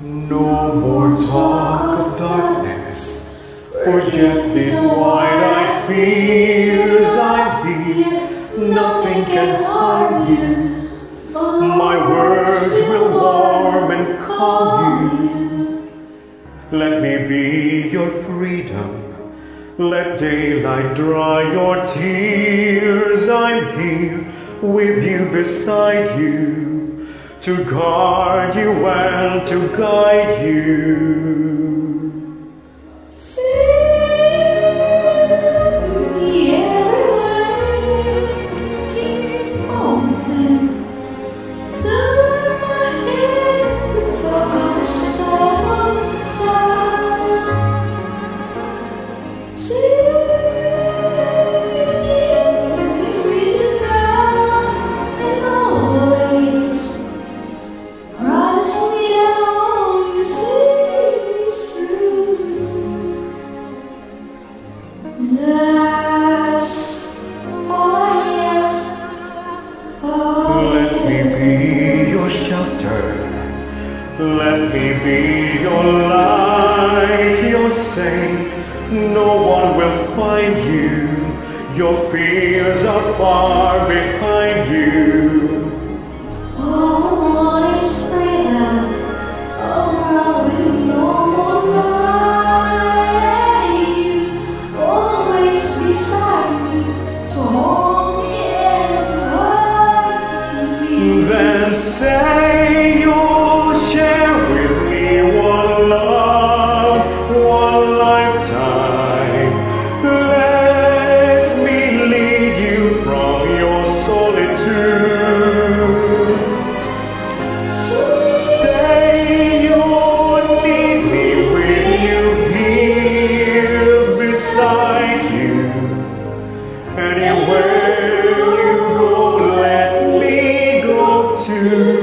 No more talk of darkness, forget these wide-eyed fears. I'm here, nothing can harm you. My words will warm and calm you. Let me be your freedom, let daylight dry your tears. I'm here with you, beside you, to guard you and to guide you. That's all I ask. Let me be your shelter, let me be your light. You're safe, no one will find you. Your fears are far behind you. All I want is freedom. Oh, will no more lie. You always beside me, to hold me and to hide me. Then say you'll share with me one love, one lifetime. Let me lead you from your solitude. Say you'll need me with you here beside you. Anywhere you go, let me go too.